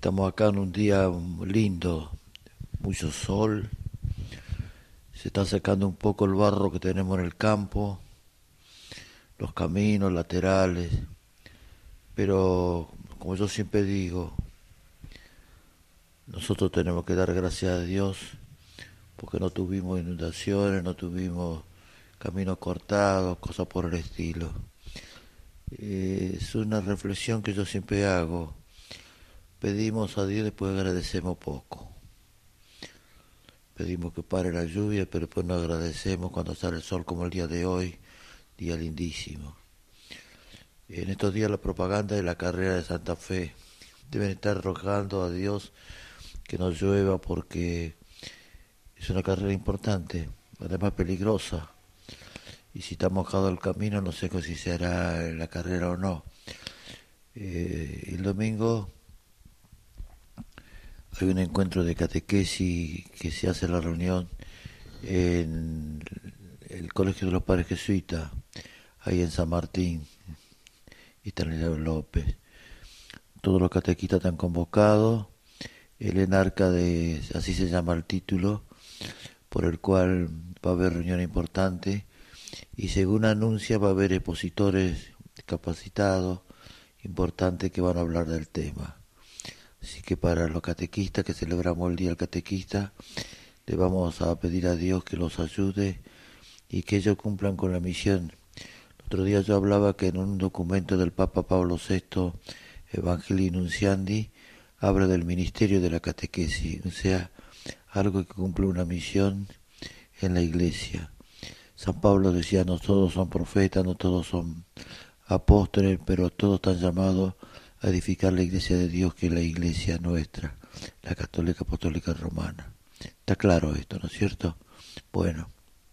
Estamos acá en un día lindo, mucho sol, se está secando un poco el barro que tenemos en el campo, los caminos laterales, pero como yo siempre digo, nosotros tenemos que dar gracias a Dios porque no tuvimos inundaciones, no tuvimos caminos cortados, cosas por el estilo. Es una reflexión que yo siempre hago. Pedimos a Dios y después agradecemos poco. Pedimos que pare la lluvia, pero después no agradecemos cuando sale el sol como el día de hoy, día lindísimo. En estos días la propaganda de la carrera de Santa Fe deben estar rogando a Dios que no llueva porque es una carrera importante, además peligrosa. Y si está mojado el camino, no sé si se hará la carrera o no. El domingo hay un encuentro de catequesis que se hace la reunión en el Colegio de los Padres Jesuitas, ahí en San Martín, y Estanislao López. Todos los catequistas están convocados. El enarca de, así se llama el título, por el cual va a haber reunión importante y según anuncia va a haber expositores capacitados importantes que van a hablar del tema. Así que para los catequistas que celebramos el Día del Catequista, le vamos a pedir a Dios que los ayude y que ellos cumplan con la misión. El otro día yo hablaba que en un documento del Papa Pablo VI, Evangelii Nunciandi, habla del ministerio de la catequesis, o sea, algo que cumple una misión en la iglesia. San Pablo decía, no todos son profetas, no todos son apóstoles, pero todos están llamados a edificar la iglesia de Dios, que es la iglesia nuestra, la católica apostólica romana. Está claro esto, ¿no es cierto? Bueno,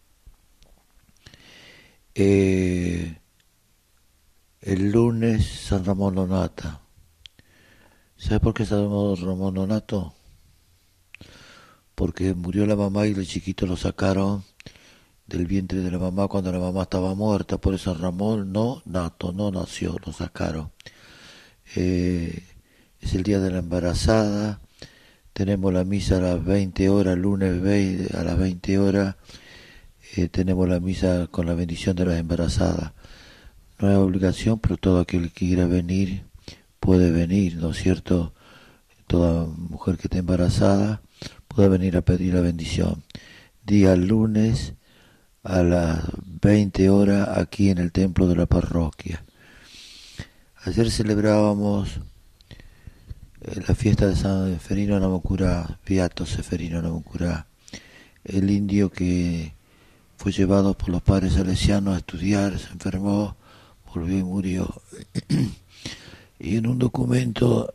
el lunes San Ramón Nonata. ¿Sabe por qué San Ramón Nonato? Porque murió la mamá y el chiquito lo sacaron del vientre de la mamá cuando la mamá estaba muerta. Por eso San Ramón no nato, no nació, lo sacaron. Eh, es el día de la embarazada. Tenemos la misa a las 20 horas, lunes 20, a las 20 horas. Tenemos la misa con la bendición de las embarazadas. No es obligación, pero todo aquel que quiera venir puede venir, ¿no es cierto? Toda mujer que esté embarazada puede venir a pedir la bendición. Día lunes a las 20 horas aquí en el templo de la parroquia. Ayer celebrábamos la fiesta de San Seferino Namuncurá, Beato Seferino Namuncurá, el indio que fue llevado por los padres salesianos a estudiar, se enfermó, volvió y murió. Y en un documento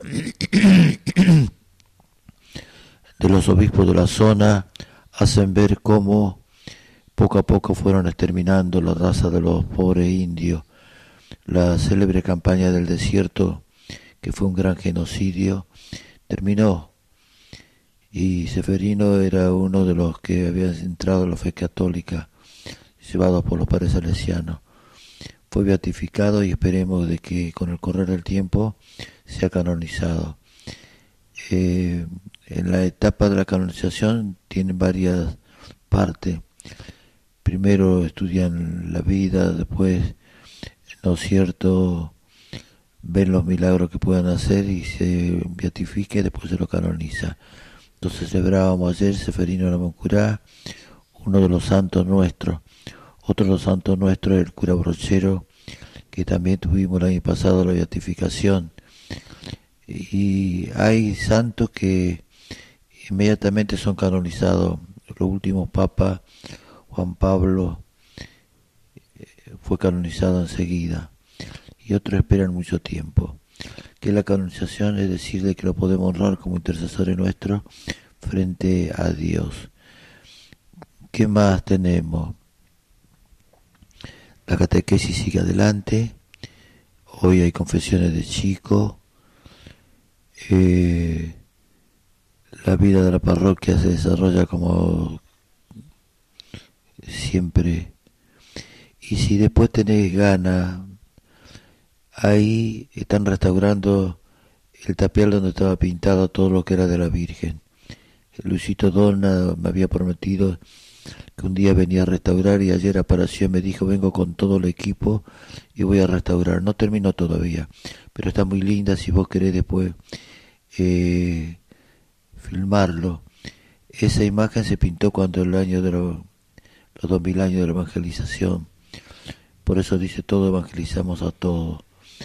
de los obispos de la zona hacen ver cómo poco a poco fueron exterminando la raza de los pobres indios. La célebre campaña del desierto, que fue un gran genocidio, terminó. Y Seferino era uno de los que habían entrado en la fe católica, llevados por los padres salesianos. Fue beatificado y esperemos de que con el correr del tiempo sea canonizado. En la etapa de la canonización tienen varias partes. Primero estudian la vida, después, ¿no es cierto?, ven los milagros que puedan hacer y se beatifica y después se lo canoniza. Entonces celebrábamos ayer Seferino Namuncurá, uno de los santos nuestros. Otro de los santos nuestros es el cura Brochero, que también tuvimos el año pasado la beatificación. Y hay santos que inmediatamente son canonizados. Los últimos papas, Juan Pablo, fue canonizado enseguida. Y otros esperan mucho tiempo. Que la canonización es decir, que lo podemos honrar como intercesores nuestros frente a Dios. ¿Qué más tenemos? La catequesis sigue adelante. Hoy hay confesiones de chicos. La vida de la parroquia se desarrolla como siempre. Y si después tenés ganas, ahí están restaurando el tapial donde estaba pintado todo lo que era de la Virgen. Luisito Donna me había prometido que un día venía a restaurar y ayer apareció y me dijo vengo con todo el equipo y voy a restaurar. No terminó todavía, pero está muy linda si vos querés después filmarlo. Esa imagen se pintó cuando el año de los 2000 años de la evangelización. Por eso dice todo evangelizamos a todos.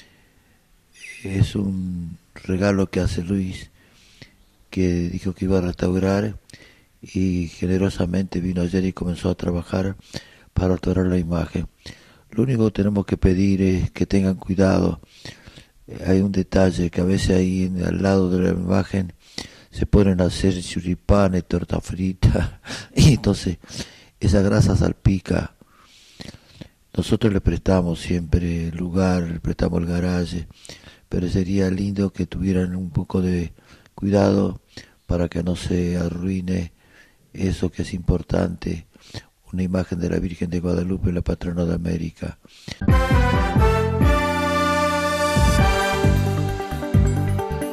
Es un regalo que hace Luis, que dijo que iba a restaurar y generosamente vino ayer y comenzó a trabajar para restaurar la imagen. Lo único que tenemos que pedir es que tengan cuidado. Hay un detalle que a veces ahí al lado de la imagen se ponen a hacer churipanes, torta frita, y entonces esa grasa salpica. Nosotros le prestamos siempre el lugar, le prestamos el garaje, pero sería lindo que tuvieran un poco de cuidado para que no se arruine eso que es importante, una imagen de la Virgen de Guadalupe, la patrona de América.